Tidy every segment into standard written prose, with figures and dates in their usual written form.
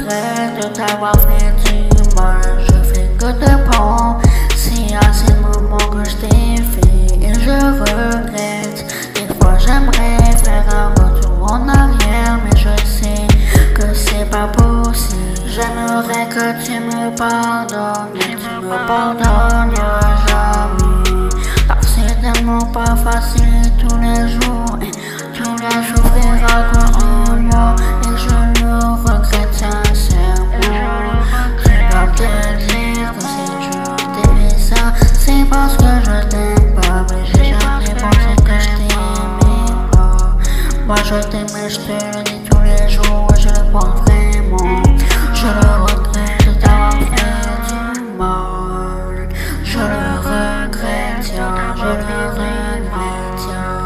regrette de t'avoir fait du mal. Je fais que te penser à ces moments que je t'ai fait. Et je regrette. Des fois j'aimerais faire un retour en arrière, mais je sais que c'est pas possible. J'aimerais que tu me pardonnes, mais tu me pardonneras jamais. Car c'est tellement pas facile tous les jours. Et tous les jours verra qu'en moi. Et je le regrette sincèrement. Tu dois te dire que si je t'ai fait ça, c'est parce que je t'aime pas. Mais j'ai jamais pensé que je t'aimais pas. Moi je t'aimais, je te le dis tous les jours. Et je le pense vraiment. Je le regrette de t'avoir fait du mal. Je le regrette, tiens, je le regrette, tiens.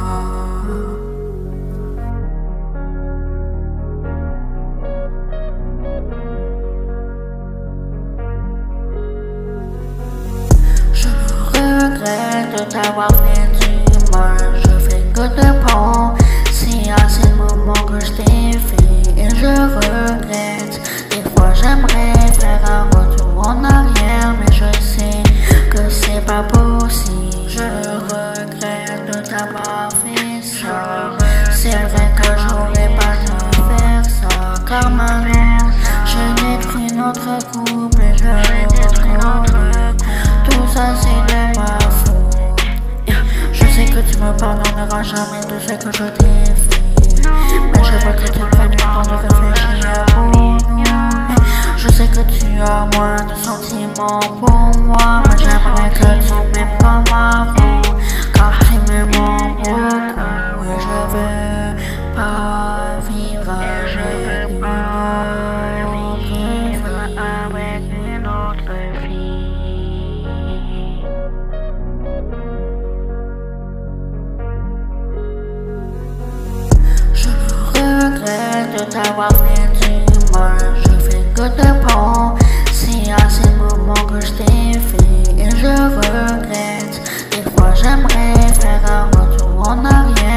Je regrette de t'avoir fait du mal. Je fais que te penser à ces moments que je t'ai fait. Et je regrette. Des fois j'aimerais faire un retour en arrière, mais je sais que c'est pas possible. Je regrette de t'avoir fait ça. C'est vrai que j'aurais pas dû faire ça, car maintenant je détruis notre couple et je détruis notre couple. Tout ça c'est de ma faute. Je sais que tu me pardonneras jamais de ce que je t'ai fait, mais je veux que tu prennes le temps de réfléchir pour nous. Je sais que tu as moins de sentiments pour moi, mais j'aimerais que tu m'aimes comme avant, car tu m'aimes beaucoup. Et je veux pas vivre avec une autre vie. Je regrette de t'avoir fait du mal. Je fais que te penser à ces moments que je t'ai fait. Et je regrette. Des fois j'aimerais faire un retour en arrière.